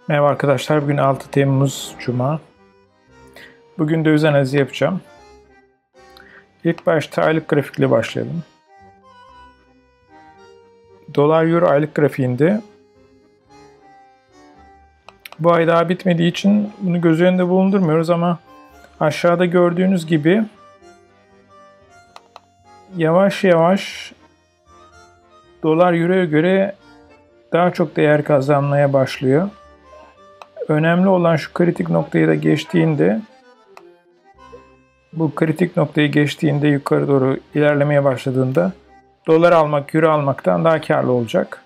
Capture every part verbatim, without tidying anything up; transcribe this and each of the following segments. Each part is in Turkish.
Merhaba arkadaşlar, bugün altı Temmuz Cuma. Bugün döviz analizi yapacağım. İlk başta aylık grafikle başlayalım. Dolar Euro aylık grafiğinde bu ay daha bitmediği için bunu göz önünde bulundurmuyoruz ama aşağıda gördüğünüz gibi yavaş yavaş Dolar Euro'ya göre daha çok değer kazanmaya başlıyor. Önemli olan şu kritik noktayı da geçtiğinde, bu kritik noktayı geçtiğinde yukarı doğru ilerlemeye başladığında dolar almak, euro almaktan daha karlı olacak.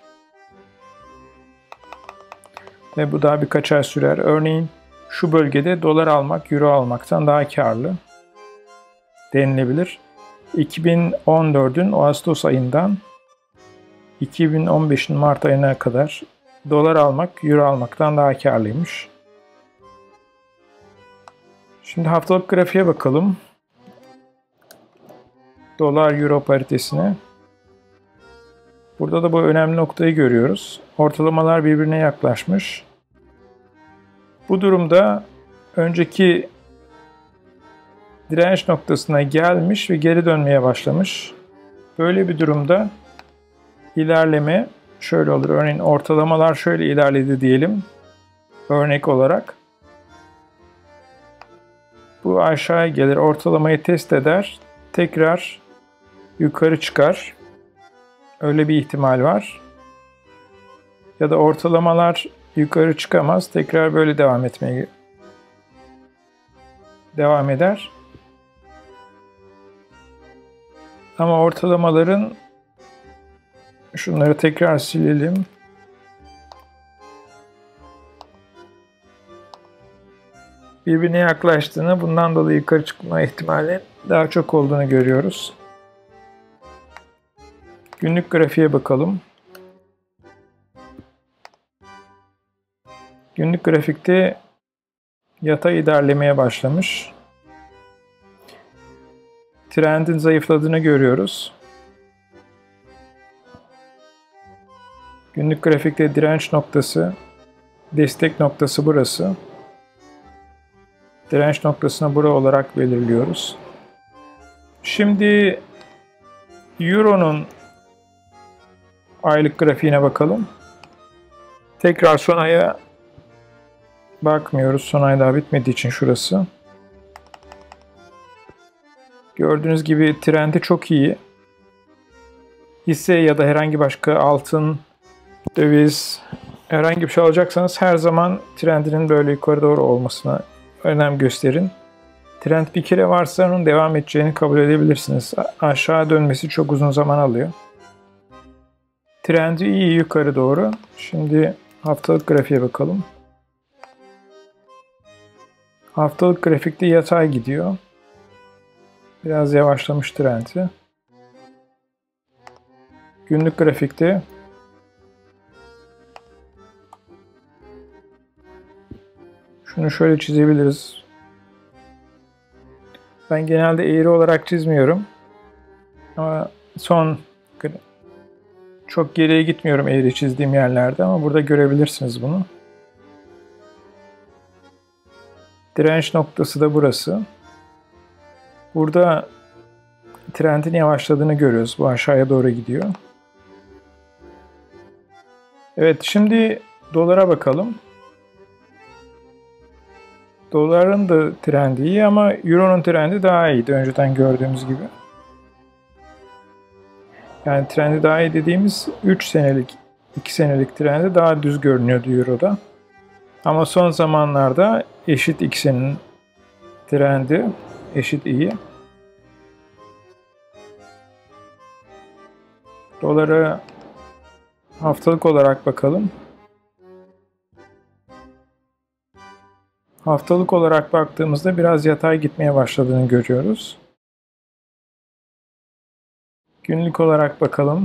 Ve bu daha birkaç ay sürer. Örneğin şu bölgede dolar almak, euro almaktan daha karlı denilebilir. iki bin on dördün Ağustos ayından iki bin on beşin Mart ayına kadar dolar almak, euro almaktan daha karlıymış. Şimdi haftalık grafiğe bakalım. Dolar euro paritesine. Burada da bu önemli noktayı görüyoruz. Ortalamalar birbirine yaklaşmış. Bu durumda önceki direnç noktasına gelmiş ve geri dönmeye başlamış. Böyle bir durumda ilerleme şöyle olur. Örneğin ortalamalar şöyle ilerledi diyelim. Örnek olarak. Bu aşağıya gelir, ortalamayı test eder. Tekrar yukarı çıkar. Öyle bir ihtimal var. Ya da ortalamalar yukarı çıkamaz. Tekrar böyle devam etmeye devam eder. Ama ortalamaların şunları tekrar silelim. Birbirine yaklaştığını, bundan dolayı yukarı çıkma ihtimali daha çok olduğunu görüyoruz. Günlük grafiğe bakalım. Günlük grafikte yatay ilerlemeye başlamış. Trendin zayıfladığını görüyoruz. Günlük grafikte direnç noktası, destek noktası burası. Direnç noktasını bura olarak belirliyoruz. Şimdi Euro'nun aylık grafiğine bakalım. Tekrar son aya bakmıyoruz. Son ay daha bitmediği için şurası. Gördüğünüz gibi trendi çok iyi. Hisse ya da herhangi başka altın, döviz, herhangi bir şey alacaksanız her zaman trendinin böyle yukarı doğru olmasına önem gösterin. Trend bir kere varsa onun devam edeceğini kabul edebilirsiniz. Aşağı dönmesi çok uzun zaman alıyor. Trendi iyi yukarı doğru. Şimdi haftalık grafiğe bakalım. Haftalık grafikte yatay gidiyor. Biraz yavaşlamış trendi. Günlük grafikte şunu şöyle çizebiliriz. Ben genelde eğri olarak çizmiyorum. Ama son çok geriye gitmiyorum eğri çizdiğim yerlerde ama burada görebilirsiniz bunu. Direnç noktası da burası. Burada trendin yavaşladığını görüyoruz. Bu aşağıya doğru gidiyor. Evet, şimdi dolara bakalım. Doların da trendi iyi ama Euro'nun trendi daha iyiydi önceden gördüğümüz gibi. Yani trendi daha iyi dediğimiz üç senelik, iki senelik trendi daha düz görünüyordu Euro'da. Ama son zamanlarda eşit ikisinin trendi eşit iyi. Dolara haftalık olarak bakalım. Haftalık olarak baktığımızda biraz yatay gitmeye başladığını görüyoruz. Günlük olarak bakalım.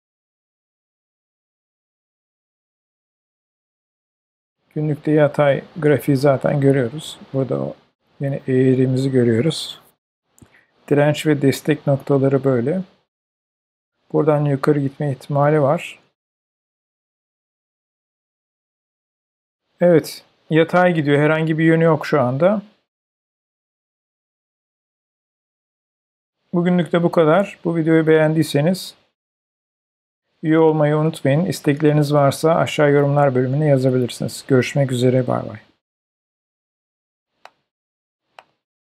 Günlükte yatay grafiği zaten görüyoruz. Burada yine eğrimizi görüyoruz. Direnç ve destek noktaları böyle. Buradan yukarı gitme ihtimali var. Evet, yatay gidiyor. Herhangi bir yönü yok şu anda. Bugünlük de bu kadar. Bu videoyu beğendiyseniz üye olmayı unutmayın. İstekleriniz varsa aşağı yorumlar bölümüne yazabilirsiniz. Görüşmek üzere. Bay bay.